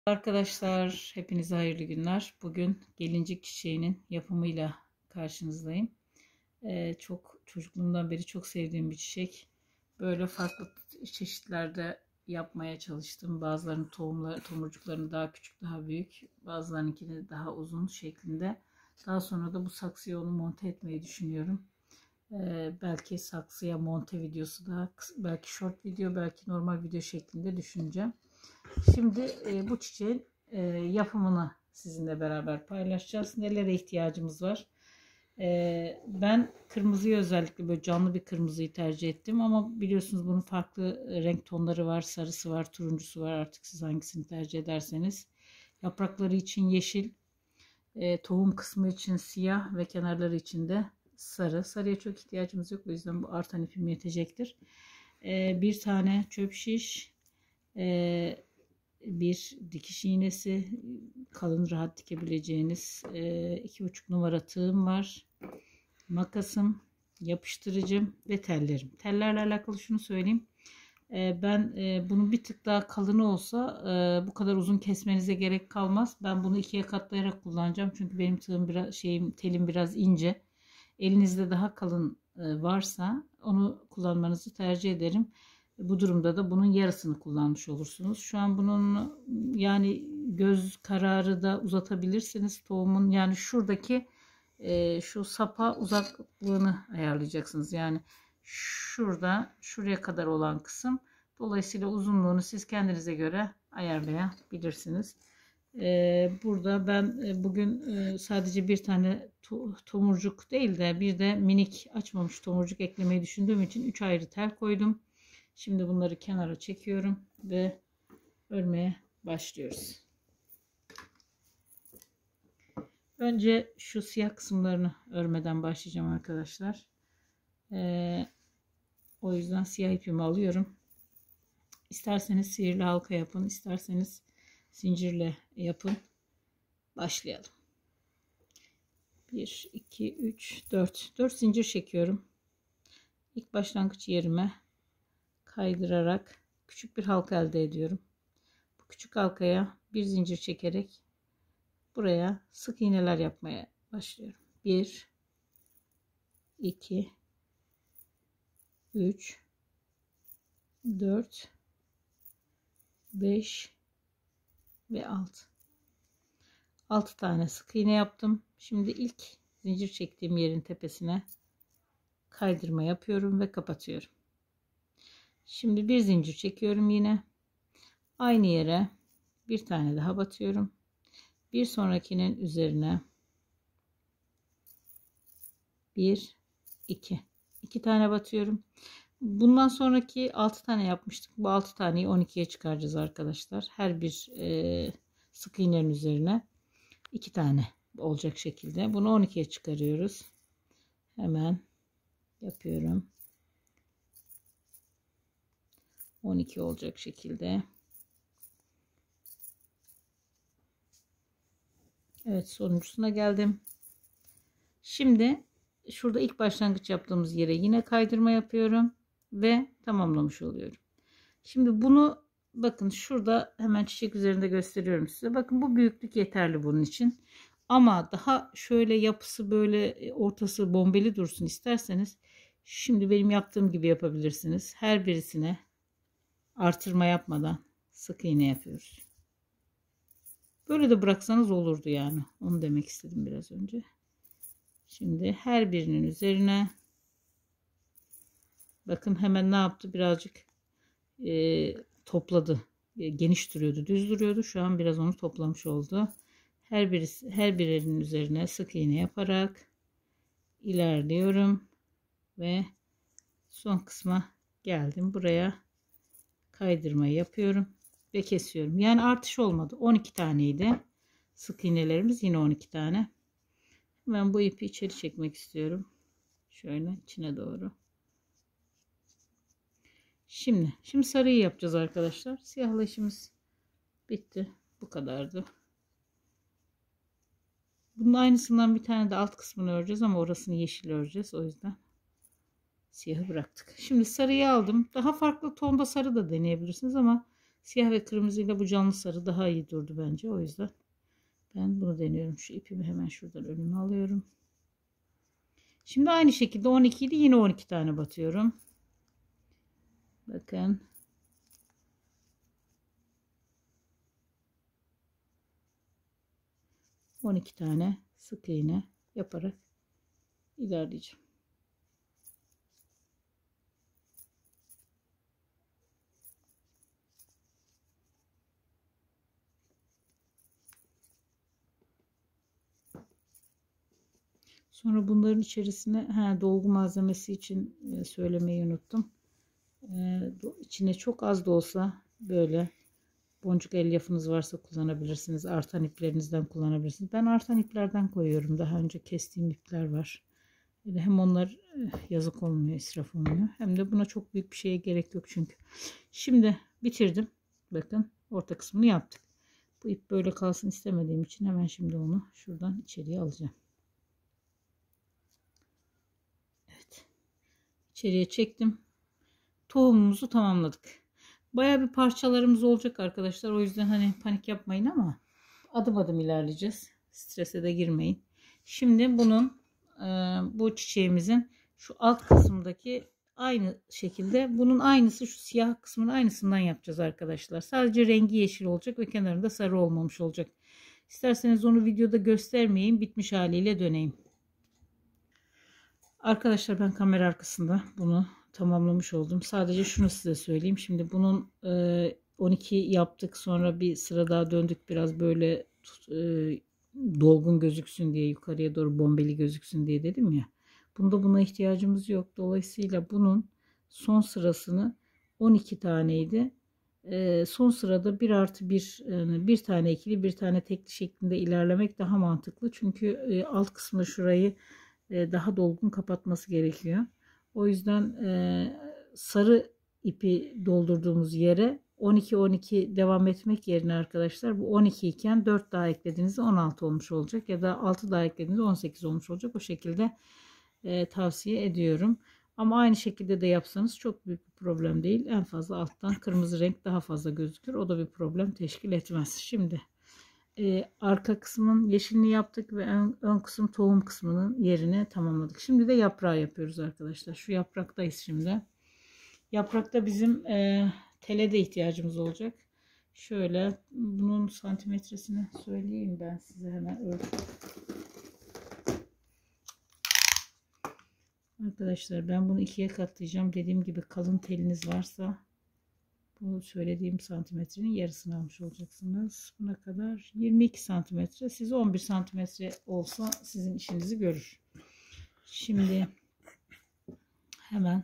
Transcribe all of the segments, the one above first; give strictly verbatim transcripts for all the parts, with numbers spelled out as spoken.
Arkadaşlar, hepinize hayırlı günler. Bugün gelincik çiçeğinin yapımıyla karşınızdayım. Ee, çok çocukluğumdan beri çok sevdiğim bir çiçek. Böyle farklı çeşitlerde yapmaya çalıştım. Bazılarının tohumları, tomurcuklarını daha küçük, daha büyük, bazılarınınkini daha uzun şeklinde. Daha sonra da bu saksıya onu monte etmeyi düşünüyorum. Ee, belki saksıya monte videosu da, belki short video, belki normal video şeklinde düşüneceğim. Şimdi e, bu çiçeğin e, yapımını sizinle beraber paylaşacağız. Nelere ihtiyacımız var? E, ben kırmızıyı özellikle böyle canlı bir kırmızıyı tercih ettim. Ama biliyorsunuz bunun farklı renk tonları var. Sarısı var, turuncusu var. Artık siz hangisini tercih ederseniz. Yaprakları için yeşil, e, tohum kısmı için siyah ve kenarları için de sarı. Sarıya çok ihtiyacımız yok. O yüzden bu artan ipim yetecektir. E, bir tane çöp şiş, e, bir dikiş iğnesi, kalın rahat dikebileceğiniz iki buçuk numara tığım var, makasım, yapıştırıcım ve tellerim. Tellerle alakalı şunu söyleyeyim, ben bunun bir tık daha kalını olsa bu kadar uzun kesmenize gerek kalmaz. Ben bunu ikiye katlayarak kullanacağım çünkü benim tığım biraz şeyim telim biraz ince. Elinizde daha kalın varsa onu kullanmanızı tercih ederim. Bu durumda da bunun yarısını kullanmış olursunuz. Şu an bunun yani göz kararı da uzatabilirsiniz. Tohumun yani şuradaki e, şu sapa uzaklığını ayarlayacaksınız. Yani şurada şuraya kadar olan kısım. Dolayısıyla uzunluğunu siz kendinize göre ayarlayabilirsiniz. E, burada ben e, bugün e, sadece bir tane to tomurcuk değil de bir de minik açmamış tomurcuk eklemeyi düşündüğüm için üç ayrı tel koydum. Şimdi bunları kenara çekiyorum ve örmeye başlıyoruz. Önce şu siyah kısımlarını örmeden başlayacağım arkadaşlar. Ee, o yüzden siyah ipimi alıyorum. İsterseniz sihirli halka yapın, isterseniz zincirle yapın. Başlayalım. bir, iki, üç, dört. dört zincir çekiyorum. İlk başlangıç yerime kaydırarak küçük bir halka elde ediyorum. Bu küçük halkaya bir zincir çekerek buraya sık iğneler yapmaya başlıyorum. bir, iki, üç, dört, beş ve altı. altı tane sık iğne yaptım. Şimdi ilk zincir çektiğim yerin tepesine kaydırma yapıyorum ve kapatıyorum. Şimdi bir zincir çekiyorum yine. Aynı yere bir tane daha batıyorum. Bir sonrakinin üzerine bir, iki. iki tane batıyorum. Bundan sonraki altı tane yapmıştık. Bu altı taneyi on ikiye çıkaracağız arkadaşlar. Her bir e, sık iğnenin üzerine iki tane olacak şekilde. Bunu on ikiye çıkarıyoruz. Hemen yapıyorum. on iki olacak şekilde. Evet, sonuncusuna geldim. Şimdi şurada ilk başlangıç yaptığımız yere yine kaydırma yapıyorum ve tamamlamış oluyorum. Şimdi bunu bakın şurada hemen çiçek üzerinde gösteriyorum size. Bakın bu büyüklük yeterli bunun için. Ama daha şöyle yapısı böyle ortası bombeli dursun isterseniz şimdi benim yaptığım gibi yapabilirsiniz. Her birisine artırma yapmadan sık iğne yapıyoruz. Böyle de bıraksanız olurdu yani. Onu demek istedim biraz önce. Şimdi her birinin üzerine bakın hemen ne yaptı? Birazcık e, topladı. E, geniş duruyordu, düz duruyordu. Şu an biraz onu toplamış oldu. Her birisi her birinin üzerine sık iğne yaparak ilerliyorum ve son kısma geldim. Buraya kaydırma yapıyorum ve kesiyorum. Yani artış olmadı. on iki taneydi. Sık iğnelerimiz yine on iki tane. Ben bu ipi içeri çekmek istiyorum. Şöyle içine doğru. Şimdi, şimdi sarıyı yapacağız arkadaşlar. Siyahla işimiz bitti. Bu kadardı. Bunun aynısından bir tane de alt kısmını öreceğiz ama orasını yeşil öreceğiz. O yüzden siyahı bıraktık. Şimdi sarıyı aldım. Daha farklı tonda sarı da deneyebilirsiniz ama Siyah ve kırmızıyla bu canlı sarı daha iyi durdu bence. O yüzden ben bunu deniyorum. Şu ipimi hemen şuradan önüme alıyorum. Şimdi aynı şekilde on iki idi, yine on iki tane batıyorum. Bakın. on iki tane sık iğne yaparak ilerleyeceğim. Sonra bunların içerisine he, dolgu malzemesi için e, söylemeyi unuttum. E, içine çok az da olsa böyle boncuk elyafınız varsa kullanabilirsiniz. Artan iplerinizden kullanabilirsiniz. Ben artan iplerden koyuyorum. Daha önce kestiğim ipler var. Öyle hem onlar yazık olmuyor, israf olmuyor. Hem de buna çok büyük bir şeye gerek yok çünkü. Şimdi bitirdim. Bakın orta kısmını yaptık. Bu ip böyle kalsın istemediğim için hemen şimdi onu şuradan içeriye alacağım. Evet. İçeriye çektim. Tohumumuzu tamamladık. Baya bir parçalarımız olacak arkadaşlar. O yüzden hani panik yapmayın ama adım adım ilerleyeceğiz. Strese de girmeyin. Şimdi bunun e, bu çiçeğimizin şu alt kısmındaki aynı şekilde bunun aynısı şu siyah kısmının aynısından yapacağız arkadaşlar. Sadece rengi yeşil olacak ve kenarında sarı olmamış olacak. İsterseniz onu videoda göstermeyeyim. Bitmiş haliyle döneyim. Arkadaşlar ben kamera arkasında bunu tamamlamış oldum. Sadece şunu size söyleyeyim. Şimdi bunun on iki yaptık. Sonra bir sıra daha döndük. Biraz böyle dolgun gözüksün diye, yukarıya doğru bombeli gözüksün diye dedim ya. Bunda buna ihtiyacımız yok. Dolayısıyla bunun son sırasını on iki taneydi. Son sırada bir artı bir, bir tane ikili bir tane tekli şeklinde ilerlemek daha mantıklı. Çünkü alt kısmı şurayı daha dolgun kapatması gerekiyor. O yüzden e, sarı ipi doldurduğumuz yere on iki on iki devam etmek yerine arkadaşlar bu on iki iken dört daha eklediğinizde on altı olmuş olacak ya da altı daha eklediğinizde on sekiz olmuş olacak. O şekilde e, tavsiye ediyorum. Ama aynı şekilde de yapsanız çok büyük bir problem değil. En fazla alttan kırmızı renk daha fazla gözükür. O da bir problem teşkil etmez. Şimdi Ee, arka kısmın yeşilini yaptık ve ön, ön kısım tohum kısmının yerini tamamladık. Şimdi de yaprağı yapıyoruz arkadaşlar. Şu yapraktayız şimdi. Yaprakta bizim e, tele de ihtiyacımız olacak. Şöyle bunun santimetresini söyleyeyim ben size hemen ölçü. Arkadaşlar ben bunu ikiye katlayacağım. Dediğim gibi kalın teliniz varsa bu söylediğim santimetrenin yarısını almış olacaksınız. Buna kadar yirmi iki santimetre. Siz on bir santimetre olsa sizin işinizi görür. Şimdi hemen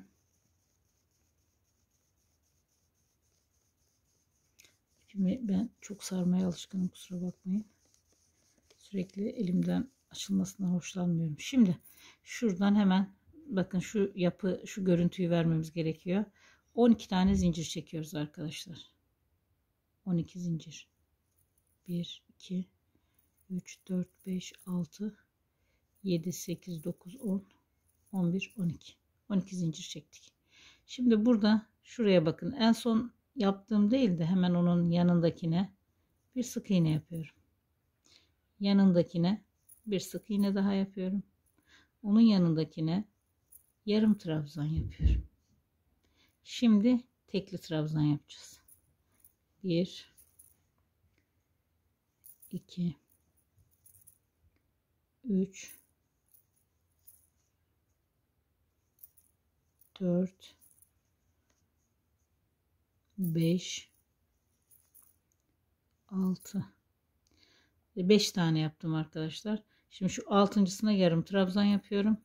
ipimi ben çok sarmaya alışkınım. Kusura bakmayın. Sürekli elimden açılmasından hoşlanmıyorum. Şimdi şuradan hemen bakın şu yapı, şu görüntüyü vermemiz gerekiyor. on iki tane zincir çekiyoruz arkadaşlar. on iki zincir. bir, iki, üç, dört, beş, altı, yedi, sekiz, dokuz, on, on bir, on iki. on iki zincir çektik. Şimdi burada şuraya bakın. En son yaptığım değil de hemen onun yanındakine bir sık iğne yapıyorum. Yanındakine bir sık iğne daha yapıyorum. Onun yanındakine yarım trabzan yapıyorum. Şimdi tekli trabzan yapacağız. bir iki üç dört beş altı ve beş tane yaptım arkadaşlar. Şimdi şu altıncısına yarım trabzan yapıyorum.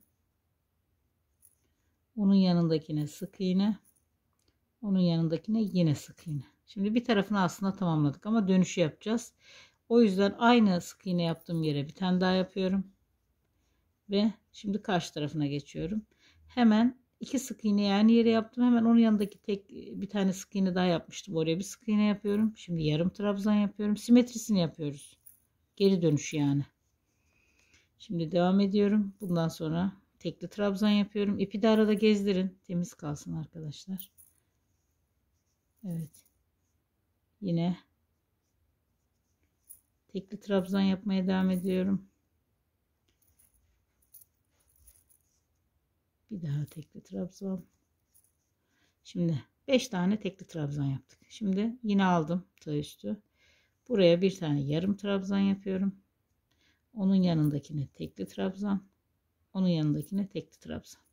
Onun yanındakine sık iğne. Onun yanındakine yine sık iğne. Şimdi bir tarafını aslında tamamladık ama dönüşü yapacağız. O yüzden aynı sık iğne yaptığım yere bir tane daha yapıyorum. Ve şimdi karşı tarafına geçiyorum. Hemen iki sık iğne yani yere yaptım. Hemen onun yanındaki tek bir tane sık iğne daha yapmıştım. Oraya bir sık iğne yapıyorum. Şimdi yarım trabzan yapıyorum. Simetrisini yapıyoruz. Geri dönüş yani. Şimdi devam ediyorum. Bundan sonra tekli trabzan yapıyorum. İpi de arada gezdirin. Temiz kalsın arkadaşlar. Evet. Yine tekli trabzan yapmaya devam ediyorum. Bir daha tekli trabzan. Şimdi beş tane tekli trabzan yaptık. Şimdi yine aldım tığ üstü. Buraya bir tane yarım trabzan yapıyorum. Onun yanındakine tekli trabzan. Onun yanındakine tekli trabzan.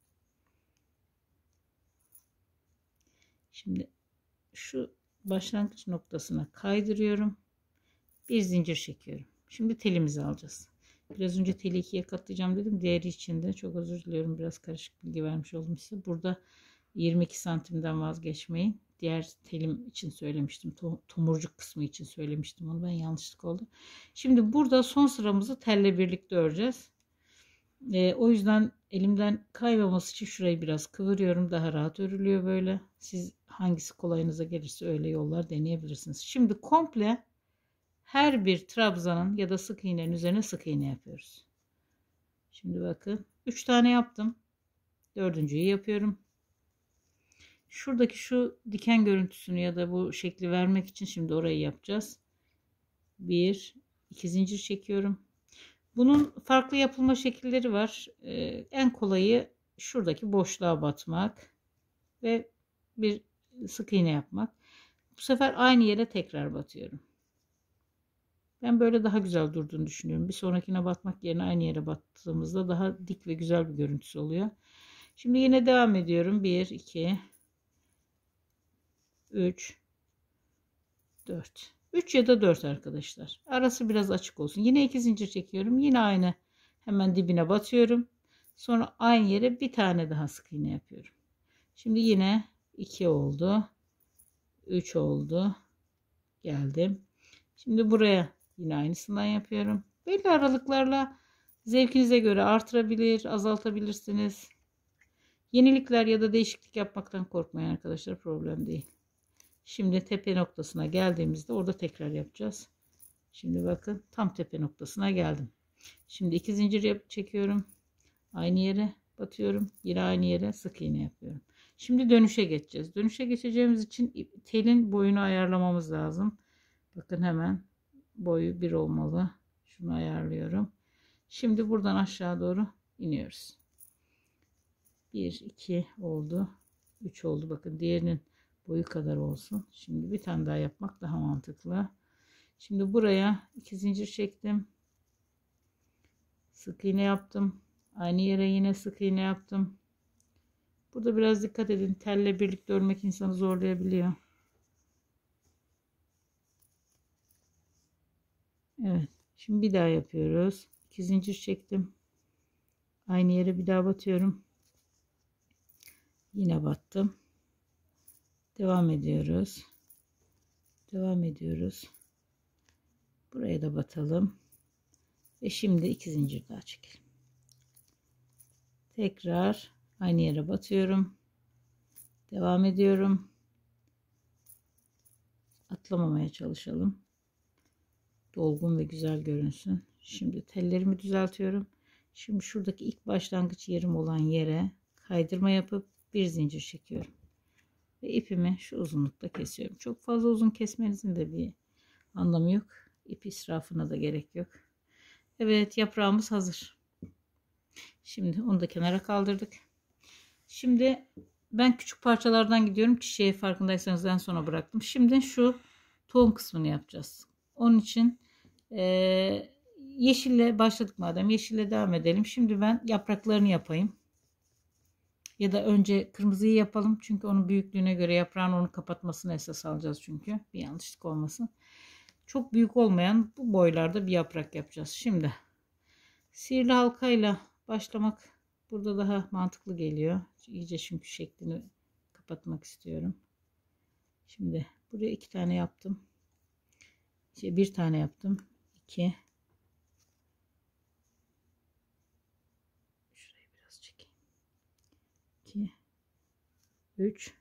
Şimdi şu başlangıç noktasına kaydırıyorum. Bir zincir çekiyorum. Şimdi telimizi alacağız. Biraz önce teli ikiye katlayacağım dedim. Diğeri için de çok özür diliyorum. Biraz karışık bilgi vermiş oldum size. Burada yirmi iki santimden vazgeçmeyin. Diğer telim için söylemiştim. Tomurcuk kısmı için söylemiştim. Onu ben yanlışlık oldu. Şimdi burada son sıramızı telle birlikte öreceğiz. E, o yüzden elimden kaymaması için şurayı biraz kıvırıyorum. Daha rahat örülüyor böyle. Siz hangisi kolayınıza gelirse öyle yollar deneyebilirsiniz. Şimdi komple her bir trabzanın ya da sık iğnenin üzerine sık iğne yapıyoruz. Şimdi bakın üç tane yaptım. Dördüncüyü yapıyorum. Şuradaki şu diken görüntüsünü ya da bu şekli vermek için şimdi orayı yapacağız. Bir, iki zincir çekiyorum. Bunun farklı yapılma şekilleri var. Ee, en kolayı şuradaki boşluğa batmak ve bir sık iğne yapmak. Bu sefer aynı yere tekrar batıyorum. Ben böyle daha güzel durduğunu düşünüyorum. Bir sonrakine batmak yerine aynı yere battığımızda daha dik ve güzel bir görüntüsü oluyor. Şimdi yine devam ediyorum. bir, iki, üç, dört. üç ya da dört arkadaşlar. Arası biraz açık olsun. Yine iki zincir çekiyorum. Yine aynı hemen dibine batıyorum. Sonra aynı yere bir tane daha sık iğne yapıyorum. Şimdi yine iki oldu. üç oldu. Geldim. Şimdi buraya yine aynısından yapıyorum. Belli aralıklarla zevkinize göre artırabilir, azaltabilirsiniz. Yenilikler ya da değişiklik yapmaktan korkmayın arkadaşlar. Problem değil. Şimdi tepe noktasına geldiğimizde orada tekrar yapacağız. Şimdi bakın tam tepe noktasına geldim. Şimdi iki zincir yap çekiyorum. Aynı yere batıyorum. Yine aynı yere sık iğne yapıyorum. Şimdi dönüşe geçeceğiz. Dönüşe geçeceğimiz için telin boyunu ayarlamamız lazım. Bakın hemen boyu bir olmalı. Şunu ayarlıyorum. Şimdi buradan aşağı doğru iniyoruz. bir, iki oldu. üç oldu. Bakın diğerinin boyu kadar olsun. Şimdi bir tane daha yapmak daha mantıklı. Şimdi buraya iki zincir çektim. Sık iğne yaptım. Aynı yere yine sık iğne yaptım. Burada biraz dikkat edin. Telle birlikte örmek insanı zorlayabiliyor. Evet. Şimdi bir daha yapıyoruz. iki zincir çektim. Aynı yere bir daha batıyorum. Yine battım. Devam ediyoruz. Devam ediyoruz. Buraya da batalım. Ve şimdi iki zincir daha çekelim. Tekrar aynı yere batıyorum. Devam ediyorum. Atlamamaya çalışalım. Dolgun ve güzel görünsün. Şimdi tellerimi düzeltiyorum. Şimdi şuradaki ilk başlangıç yerim olan yere kaydırma yapıp bir zincir çekiyorum. Ve ipimi şu uzunlukta kesiyorum. Çok fazla uzun kesmenizin de bir anlamı yok. İp israfına da gerek yok. Evet, yaprağımız hazır. Şimdi onu da kenara kaldırdık. Şimdi ben küçük parçalardan gidiyorum. Çiçeği farkındaysanız en sona bıraktım. Şimdi şu tohum kısmını yapacağız. Onun için e, yeşille başladık madem. Yeşille devam edelim. Şimdi ben yapraklarını yapayım. Ya da önce kırmızıyı yapalım. Çünkü onun büyüklüğüne göre yaprağın onu kapatmasını esas alacağız çünkü. Bir yanlışlık olmasın. Çok büyük olmayan bu boylarda bir yaprak yapacağız. Şimdi sihirli halkayla başlamak burada daha mantıklı geliyor. İyice çünkü şeklini kapatmak istiyorum. Şimdi buraya iki tane yaptım. Şey, bir tane yaptım. İki. Şurayı biraz çekeyim. İki. Üç.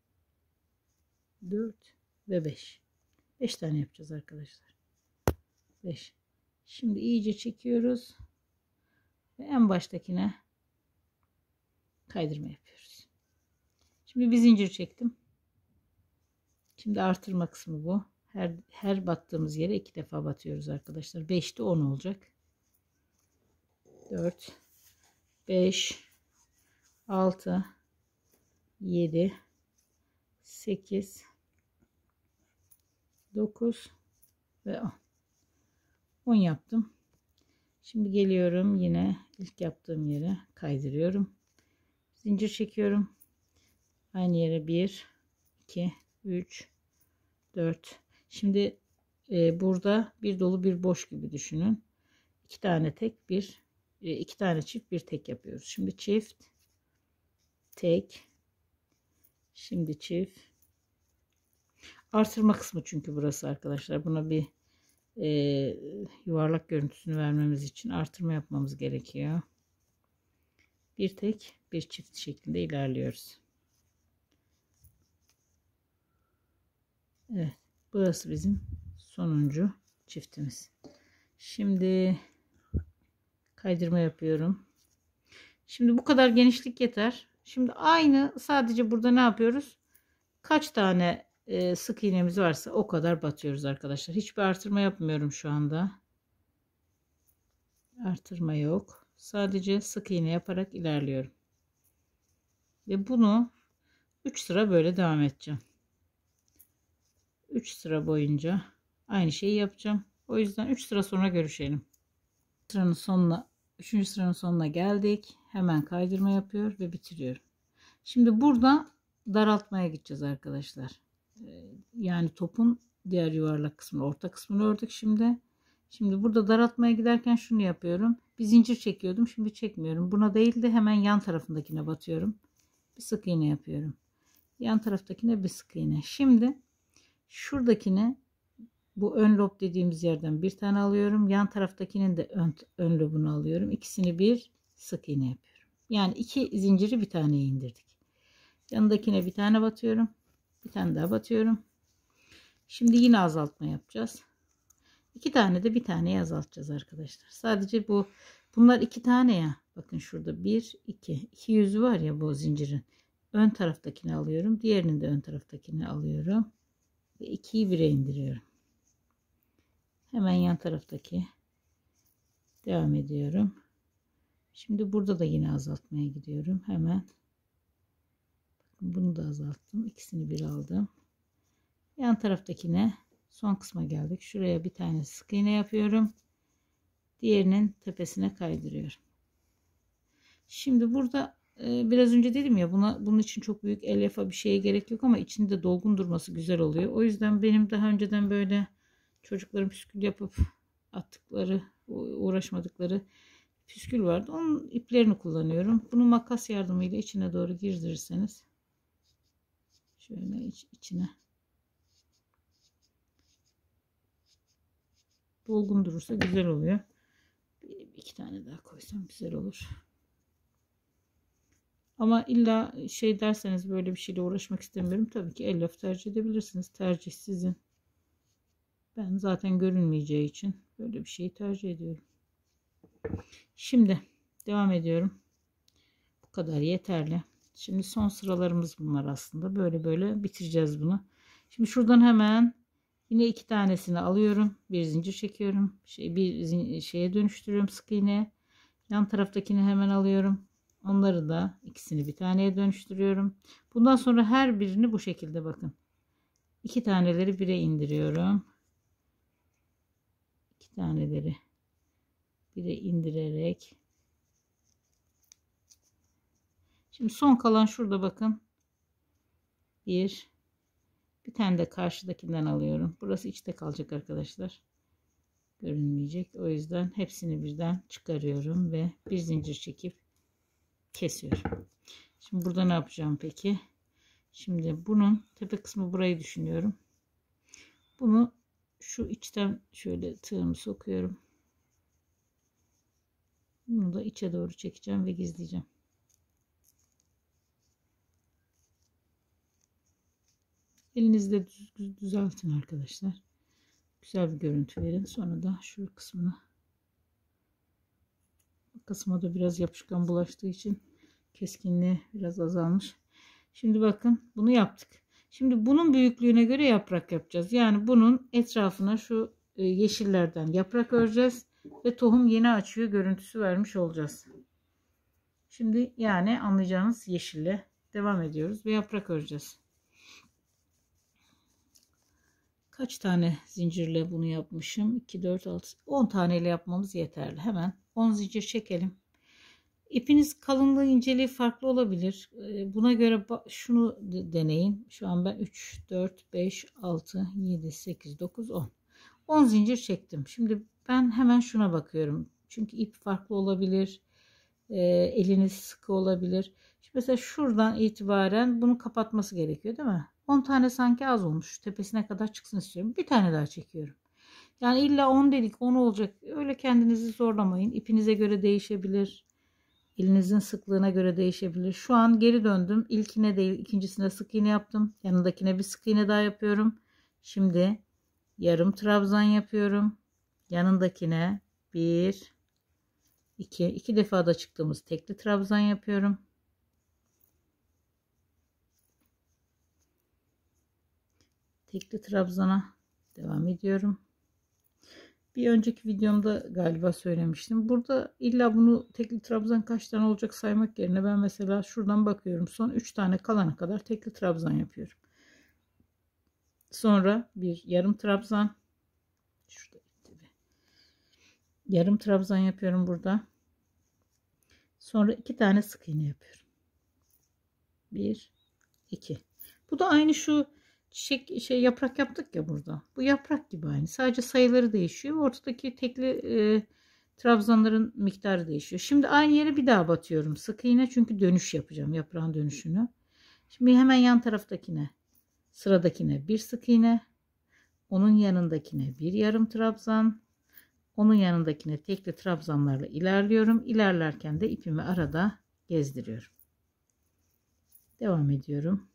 Dört ve beş. Beş tane yapacağız arkadaşlar. Beş. Şimdi iyice çekiyoruz. Ve en baştakine kaydırma yapıyoruz. Şimdi bir zincir çektim. Şimdi artırma kısmı bu. Her, her battığımız yere iki defa batıyoruz arkadaşlar. beşte on olacak. dört, beş, altı, yedi, sekiz, dokuz ve on. on yaptım. Şimdi geliyorum yine ilk yaptığım yere kaydırıyorum. Zincir çekiyorum. Aynı yere bir, iki, üç, dört. Şimdi e, burada bir dolu bir boş gibi düşünün. iki tane tek bir, e, iki tane çift bir tek yapıyoruz. Şimdi çift, tek, şimdi çift. Artırma kısmı çünkü burası arkadaşlar. Buna bir e, yuvarlak görüntüsünü vermemiz için artırma yapmamız gerekiyor. Bir tek bir çift şeklinde ilerliyoruz. Evet, burası bizim sonuncu çiftimiz. Şimdi kaydırma yapıyorum. Şimdi bu kadar genişlik yeter. Şimdi aynı, sadece burada ne yapıyoruz? Kaç tane e, sık iğnemiz varsa o kadar batıyoruz arkadaşlar. Hiçbir artırma yapmıyorum şu anda. Artırma yok. Sadece sık iğne yaparak ilerliyorum. Ve bunu üç sıra böyle devam edeceğim. üç sıra boyunca aynı şeyi yapacağım. O yüzden üç sıra sonra görüşelim. Sıranın sonuna, üçüncü sıranın sonuna geldik. Hemen kaydırma yapıyor ve bitiriyorum. Şimdi burada daraltmaya gideceğiz arkadaşlar. Yani topun diğer yuvarlak kısmını, orta kısmını ördük şimdi. Şimdi burada daraltmaya giderken şunu yapıyorum. Bir zincir çekiyordum. Şimdi çekmiyorum. Buna değil de hemen yan tarafındakine batıyorum. Bir sık iğne yapıyorum. Yan taraftakine bir sık iğne. Şimdi şuradakine, bu ön lob dediğimiz yerden bir tane alıyorum. Yan taraftakinin de ön, ön lobunu alıyorum. İkisini bir sık iğne yapıyorum. Yani iki zinciri bir taneye indirdik. Yanındakine bir tane batıyorum. Bir tane daha batıyorum. Şimdi yine azaltma yapacağız. İki tane de bir taneye azaltacağız arkadaşlar. Sadece bu, bunlar iki tane ya. Bakın şurada bir, iki. iki yüzü var ya bu zincirin. Ön taraftakini alıyorum. Diğerinin de ön taraftakini alıyorum. Ve ikiyi bire indiriyorum. Hemen yan taraftaki devam ediyorum. Şimdi burada da yine azaltmaya gidiyorum. Hemen bakın bunu da azalttım. İkisini bir aldım. Yan taraftakine, son kısma geldik. Şuraya bir tane sık iğne yapıyorum. Diğerinin tepesine kaydırıyorum. Şimdi burada e, biraz önce dedim ya, buna bunun için çok büyük elyaf'a bir şeye gerek yok ama içinde dolgun durması güzel oluyor. O yüzden benim daha önceden böyle çocukların püskül yapıp attıkları, uğraşmadıkları püskül vardı. Onun iplerini kullanıyorum. Bunu makas yardımıyla içine doğru girdirirseniz şöyle iç, içine dolgun durursa güzel oluyor. Bir, iki tane daha koysam güzel olur. Ama illa şey derseniz, böyle bir şeyle uğraşmak istemiyorum, tabii ki elyaf tercih edebilirsiniz. Tercih sizin. Ben zaten görünmeyeceği için böyle bir şeyi tercih ediyorum. Şimdi devam ediyorum. Bu kadar yeterli. Şimdi son sıralarımız bunlar aslında. Böyle böyle bitireceğiz bunu. Şimdi şuradan hemen yine iki tanesini alıyorum. Bir zincir çekiyorum. Şey, bir şeye dönüştürüyorum, sık iğne. Yan taraftakini hemen alıyorum. Onları da ikisini bir taneye dönüştürüyorum. Bundan sonra her birini bu şekilde bakın. İki taneleri bire indiriyorum. İki taneleri bire indirerek. Şimdi son kalan şurada bakın. Bir. Bir tane de karşıdakinden alıyorum. Burası içte kalacak arkadaşlar. Görünmeyecek. O yüzden hepsini birden çıkarıyorum ve bir zincir çekip kesiyorum. Şimdi burada ne yapacağım peki? Şimdi bunun tepe kısmı, burayı düşünüyorum. Bunu şu içten şöyle tığımı sokuyorum. Bunu da içe doğru çekeceğim ve gizleyeceğim. Elinizde düz, düz, düzeltin arkadaşlar. Güzel bir görüntü verin. Sonra da şu kısmını, kısma da biraz yapışkan bulaştığı için keskinliği biraz azalmış. Şimdi bakın bunu yaptık. Şimdi bunun büyüklüğüne göre yaprak yapacağız. Yani bunun etrafına şu yeşillerden yaprak öreceğiz ve tohum yeni açıyor görüntüsü vermiş olacağız. Şimdi yani anlayacağınız yeşille devam ediyoruz ve yaprak öreceğiz. Kaç tane zincirle bunu yapmışım? iki, dört, altı, on taneyle yapmamız yeterli. Hemen on zincir çekelim. İpiniz kalınlığı, inceliği farklı olabilir. Buna göre şunu deneyin. Şu an ben üç, dört, beş, altı, yedi, sekiz, dokuz, on. on zincir çektim. Şimdi ben hemen şuna bakıyorum. Çünkü ip farklı olabilir. Eliniz sıkı olabilir. Şimdi mesela şuradan itibaren bunu kapatması gerekiyor değil mi? on tane sanki az olmuş. Tepesine kadar çıksın istiyorum. Bir tane daha çekiyorum. Yani illa on dedik on olacak. Öyle kendinizi zorlamayın. İpinize göre değişebilir. Elinizin sıklığına göre değişebilir. Şu an geri döndüm. İlkine değil ikincisine sık iğne yaptım. Yanındakine bir sık iğne daha yapıyorum. Şimdi yarım trabzan yapıyorum. Yanındakine bir, iki, iki defa da çıktığımız tekli trabzan yapıyorum. Tekli trabzana devam ediyorum. Bir önceki videomda galiba söylemiştim. Burada illa bunu tekli trabzan kaç tane olacak saymak yerine ben mesela şuradan bakıyorum. Son üç tane kalana kadar tekli trabzan yapıyorum. Sonra bir yarım trabzan. Şurada yarım trabzan yapıyorum burada. Sonra iki tane sık iğne yapıyorum. Bir, iki. Bu da aynı şu çiçek şey yaprak yaptık ya burada. Bu yaprak gibi aynı. Sadece sayıları değişiyor. Ortadaki tekli e, trabzanların miktarı değişiyor. Şimdi aynı yere bir daha batıyorum. Sık iğne çünkü dönüş yapacağım. Yaprağın dönüşünü. Şimdi hemen yan taraftakine, sıradakine bir sık iğne. Onun yanındakine bir yarım trabzan. Onun yanındakine tekli trabzanlarla ilerliyorum. İlerlerken de ipimi arada gezdiriyorum. Devam ediyorum.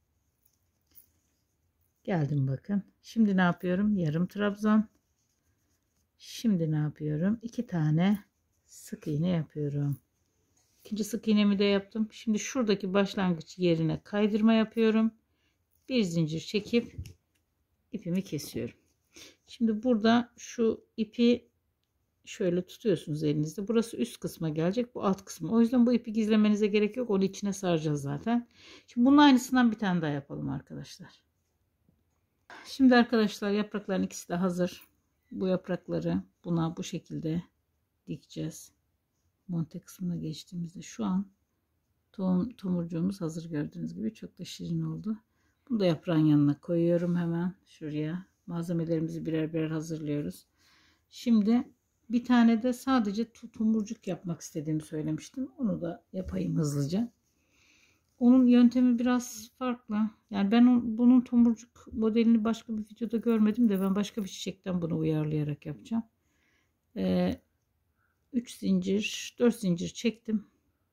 Geldim bakın. Şimdi ne yapıyorum? Yarım trabzan. Şimdi ne yapıyorum? İki tane sık iğne yapıyorum. İkinci sık iğnemi de yaptım. Şimdi şuradaki başlangıç yerine kaydırma yapıyorum. Bir zincir çekip ipimi kesiyorum. Şimdi burada şu ipi şöyle tutuyorsunuz elinizde. Burası üst kısma gelecek. Bu alt kısmı. O yüzden bu ipi gizlemenize gerek yok. Onu içine saracağız zaten. Şimdi bunun aynısından bir tane daha yapalım arkadaşlar. Şimdi arkadaşlar yaprakların ikisi de hazır. Bu yaprakları buna bu şekilde dikeceğiz. Monte kısmına geçtiğimizde şu an tohum, tomurcuğumuz hazır gördüğünüz gibi. Çok da şirin oldu. Bunu da yaprağın yanına koyuyorum hemen şuraya. Malzemelerimizi birer birer hazırlıyoruz. Şimdi bir tane de sadece tomurcuk yapmak istediğimi söylemiştim. Onu da yapayım hızlıca. Onun yöntemi biraz farklı. Yani ben bunun tomurcuk modelini başka bir videoda görmedim de ben başka bir çiçekten bunu uyarlayarak yapacağım. Ee, üç zincir, dört zincir çektim.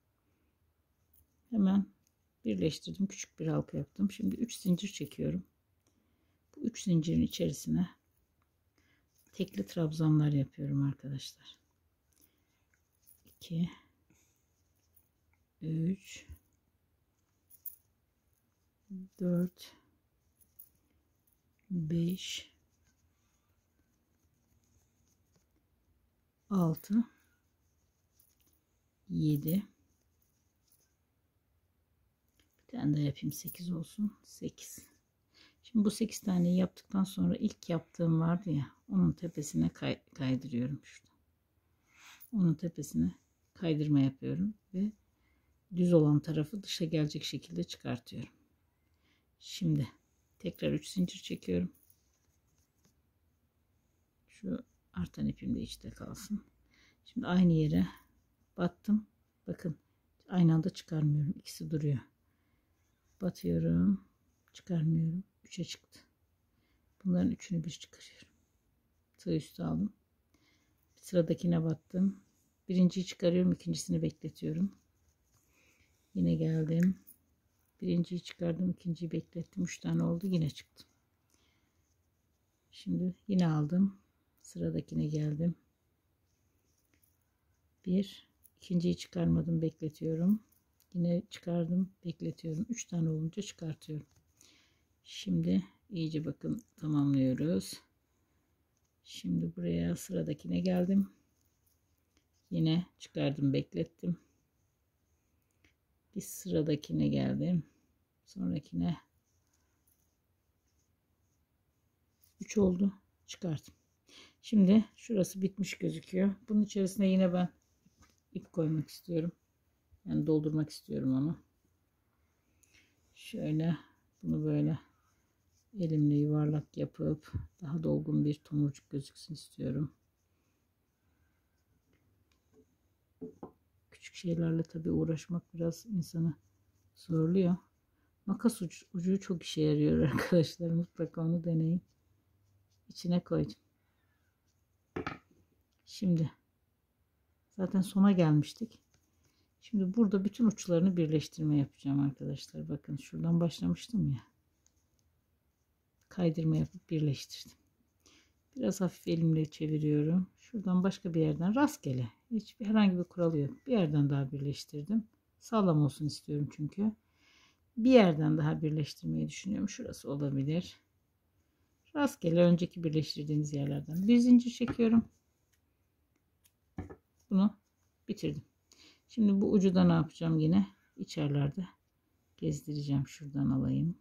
Hemen birleştirdim. Küçük bir halka yaptım. Şimdi üç zincir çekiyorum. Bu üç zincirin içerisine tekli trabzanlar yapıyorum arkadaşlar. iki, üç, dört, beş, altı, yedi. Bir tane daha yapayım, sekiz olsun. sekiz. Şimdi bu sekiz taneyi yaptıktan sonra ilk yaptığım vardı ya, onun tepesine kay kaydırıyorum şurada. Onun tepesine kaydırma yapıyorum ve düz olan tarafı dışa gelecek şekilde çıkartıyorum. Şimdi tekrar üç zincir çekiyorum. Şu artan ipim de içte kalsın. Şimdi aynı yere battım. Bakın aynı anda çıkarmıyorum. İkisi duruyor. Batıyorum. Çıkarmıyorum. üçe çıktı. Bunların üçünü bir çıkarıyorum. Tığ üstü aldım. Sıradakine battım. Birinciyi çıkarıyorum. İkincisini bekletiyorum. Yine geldim. Birinciyi çıkardım. İkinciyi beklettim. Üç tane oldu. Yine çıktım. Şimdi yine aldım. Sıradakine geldim. Bir. İkinciyi çıkarmadım. Bekletiyorum. Yine çıkardım. Bekletiyorum. Üç tane olunca çıkartıyorum. Şimdi iyice bakın tamamlıyoruz. Şimdi buraya sıradakine geldim. Yine çıkardım, beklettim. Bir sıradakine geldim. Sonrakine üç oldu. Çıkardım. Şimdi şurası bitmiş gözüküyor. Bunun içerisine yine ben ip koymak istiyorum. Yani doldurmak istiyorum onu. Şöyle bunu böyle elimle yuvarlak yapıp daha dolgun bir tomurcuk gözüksün istiyorum. Küçük şeylerle tabii uğraşmak biraz insanı zorluyor. Makas ucu, ucu çok işe yarıyor arkadaşlar. Mutlaka onu deneyin. İçine koydum. Şimdi zaten sona gelmiştik. Şimdi burada bütün uçlarını birleştirme yapacağım arkadaşlar. Bakın şuradan başlamıştım ya. Kaydırma yapıp birleştirdim. Biraz hafif elimle çeviriyorum. Şuradan başka bir yerden rastgele. Hiçbir herhangi bir kuralı yok. Bir yerden daha birleştirdim. Sağlam olsun istiyorum çünkü. Bir yerden daha birleştirmeyi düşünüyorum. Şurası olabilir. Rastgele önceki birleştirdiğiniz yerlerden bir zincir çekiyorum. Bunu bitirdim. Şimdi bu ucu da ne yapacağım yine? İçerlerde gezdireceğim. Şuradan alayım.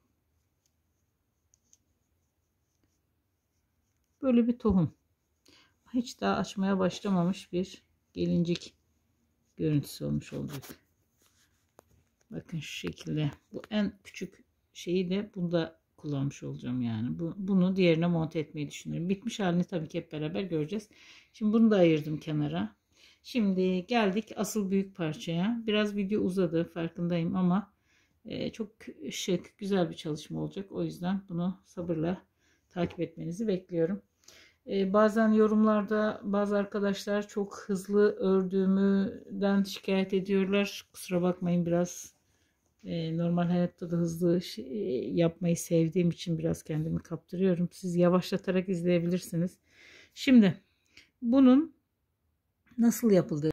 Böyle bir tohum. Hiç daha açmaya başlamamış bir gelincik görüntüsü olmuş olacak. Bakın şu şekilde. Bu en küçük şeyi de bunda kullanmış olacağım yani. Bu, bunu diğerine monte etmeyi düşünüyorum. Bitmiş halini tabii ki hep beraber göreceğiz. Şimdi bunu da ayırdım kenara. Şimdi geldik asıl büyük parçaya. Biraz video uzadı farkındayım ama e, çok şık, güzel bir çalışma olacak. O yüzden bunu sabırla takip etmenizi bekliyorum. E, bazen yorumlarda bazı arkadaşlar çok hızlı ördüğümden şikayet ediyorlar. Kusura bakmayın, biraz e, normal hayatta da hızlı şey, yapmayı sevdiğim için biraz kendimi kaptırıyorum. Siz yavaşlatarak izleyebilirsiniz. Şimdi bunun nasıl yapıldığı